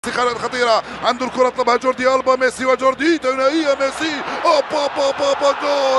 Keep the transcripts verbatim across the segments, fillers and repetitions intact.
خطيرة، عنده الكرة طلبها جوردي ألبا، ميسي وجوردي، ثنائية ميسي، أوبا بابا با جول.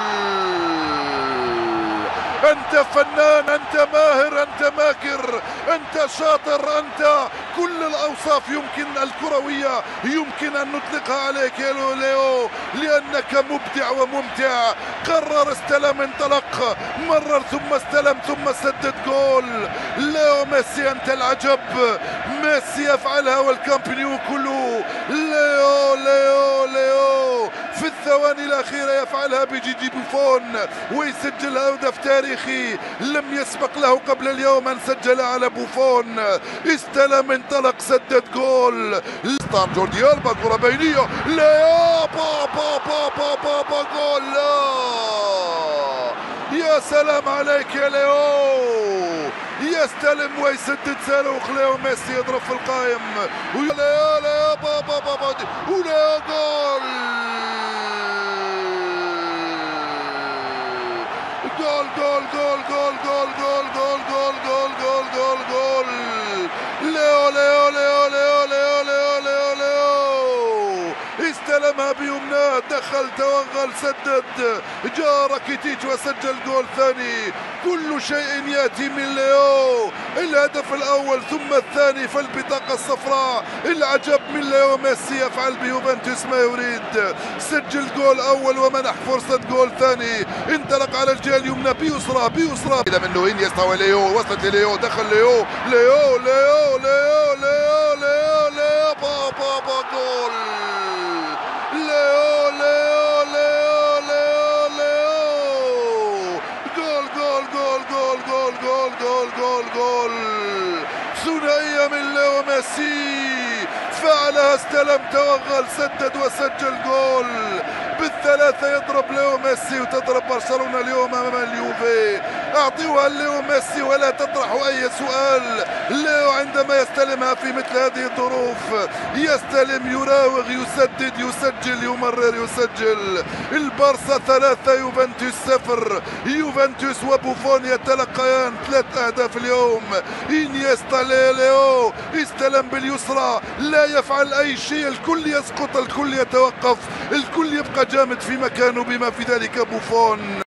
أنت فنان، أنت ماهر، أنت ماكر، أنت شاطر، أنت كل الأوصاف يمكن الكروية يمكن أن نطلقها عليك يا ليو، لأنك مبدع وممتع. قرر، استلم، انطلق، مرر ثم استلم ثم سدد جول. ليو ميسي أنت العجب، ميسي يفعلها والكامب نيو كله. ليو ليو ليو في الثواني الأخيرة يفعلها بجيجي بوفون ويسجل هدف تاريخي لم يسبق له قبل اليوم أن سجل على بوفون. استلم، انطلق، سدد جول. ستار جوردي ألبا، كرة بينية، ليو با با با با با با جول. لا يا سلام عليك يا ليو، يستلم ويسدد صاروخ. ليو ميسي يضرب في القائم ويا ليو ليو با با با با وليو جول جول جول جول جول جول جول جول جول جول جول جول جول. ليو ليو ليو ليو ليو ليو ليو ليو استلمها بيمناه، دخل، توغل، سدد، جاء راكيتيتش وسجل جول ثاني. كل شيء ياتي من ليو، الهدف الاول ثم الثاني فالبطاقه الصفراء. العجب من ليو ميسي، يفعل بيوفنتوس ما يريد، سجل جول اول ومنح فرصه جول ثاني. انطلق على الجهه اليمنى بيسرى بيسرى الى منه انيستا وليو، وصلت لليو، دخل ليو ليو ليو ليو ليو ليو ليو با با با جول. ليو ليو ليو ليو ليو جول جول جول جول جول جول جول جول جول. ثنائية من ليو ميسي فعلها، استلم، توغل، سدد وسجل جول. بالثلاثة يضرب ليو ميسي وتضرب برشلونة اليوم أمام اليوفي. أعطوها ليو ميسي ولا تطرحوا أي سؤال. ليو عندما يستلمها في مثل هذه الظروف يستلم، يراوغ، يسدد، يسجل، يمرر، يسجل. البارسا ثلاثة يوفنتوس صفر. يوفنتوس وبوفون يتلقيان ثلاث أهداف اليوم. إنيستا ليو استلم باليسرى، لا يفعل أي شيء، الكل يسقط، الكل يتوقف، الكل يبقى جامد في مكانه بما في ذلك بوفون.